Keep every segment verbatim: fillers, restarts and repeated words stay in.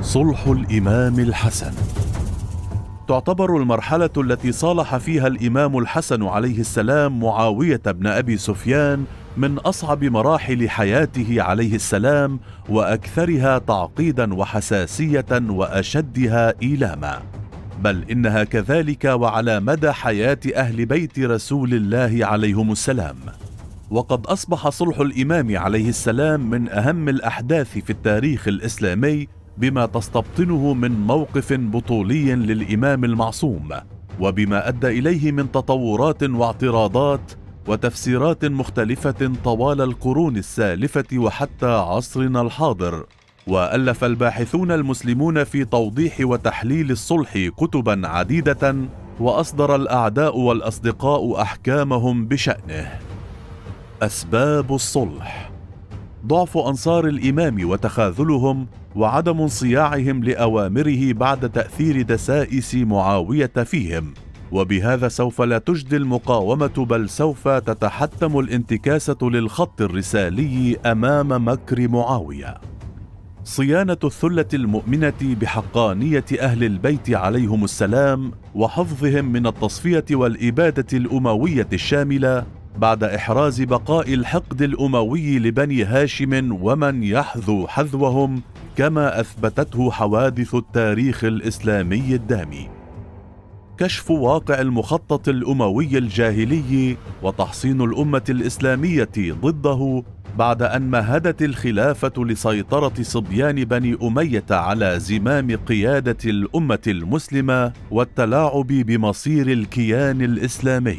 صلح الإمام الحسن. تعتبر المرحلة التي صالح فيها الإمام الحسن عليه السلام معاوية بن أبي سفيان من أصعب مراحل حياته عليه السلام، وأكثرها تعقيدا وحساسية وأشدها إيلاما، بل إنها كذلك وعلى مدى حياة أهل بيت رسول الله عليهم السلام. وقد أصبح صلح الإمام عليه السلام من أهم الأحداث في التاريخ الإسلامي، بما تستبطنه من موقف بطولي للإمام المعصوم، وبما أدى إليه من تطورات واعتراضات وتفسيرات مختلفة طوال القرون السالفة وحتى عصرنا الحاضر. وألف الباحثون المسلمون في توضيح وتحليل الصلح كتبا عديدة، وأصدر الأعداء والأصدقاء أحكامهم بشأنه. أسباب الصلح: ضعف أنصار الإمام وتخاذلهم، وعدم انصياعهم لأوامره بعد تأثير دسائس معاوية فيهم، وبهذا سوف لا تجدي المقاومة بل سوف تتحتم الانتكاسة للخط الرسالي أمام مكر معاوية. صيانة الثلة المؤمنة بحقانية أهل البيت عليهم السلام، وحفظهم من التصفية والإبادة الأموية الشاملة، بعد إحراز بقاء الحقد الأموي لبني هاشم ومن يحذو حذوهم، كما أثبتته حوادث التاريخ الإسلامي الدامي. كشف واقع المخطط الأموي الجاهلي، وتحصين الأمة الإسلامية ضده، بعد أن مهدت الخلافة لسيطرة صبيان بني أمية على زمام قيادة الأمة المسلمة والتلاعب بمصير الكيان الإسلامي.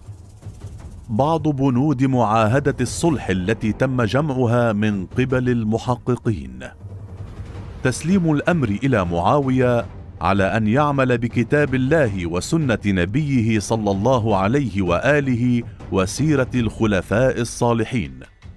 بعض بنود معاهدة الصلح التي تم جمعها من قبل المحققين: تسليم الأمر إلى معاوية على أن يعمل بكتاب الله وسنة نبيه صلى الله عليه وآله وسيرة الخلفاء الصالحين.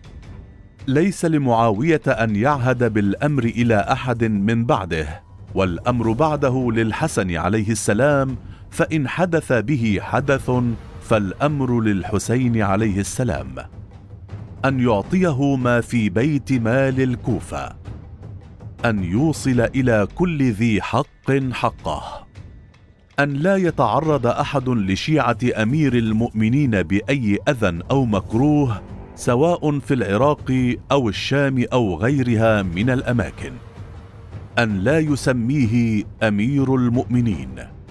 ليس لمعاوية أن يعهد بالأمر إلى أحد من بعده، والأمر بعده للحسن عليه السلام، فإن حدث به حدث فالأمر للحسين عليه السلام. أن يعطيه ما في بيت مال الكوفة. أن يوصل إلى كل ذي حق حقه. أن لا يتعرض أحد لشيعة أمير المؤمنين بأي أذى أو مكروه، سواء في العراق أو الشام أو غيرها من الأماكن. أن لا يسميه أمير المؤمنين.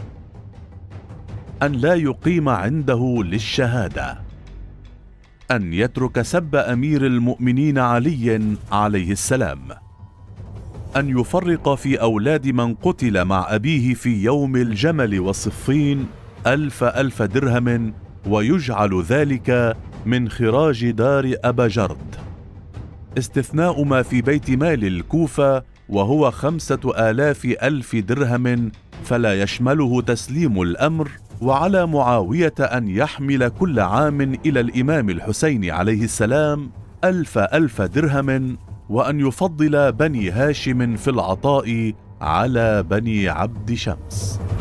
أن لا يقيم عنده للشهادة. أن يترك سب أمير المؤمنين علي عليه السلام. أن يفرق في أولاد من قتل مع أبيه في يوم الجمل والصفين ألف ألف درهم، ويجعل ذلك من خراج دار أبجرد، استثناء ما في بيت مال الكوفة وهو خمسة آلاف ألف درهم، فلا يشمله تسليم الأمر. وعلى معاوية أن يحمل كل عام إلى الإمام الحسين عليه السلام ألف ألف درهم، وأن يفضل بني هاشم في العطاء على بني عبد شمس.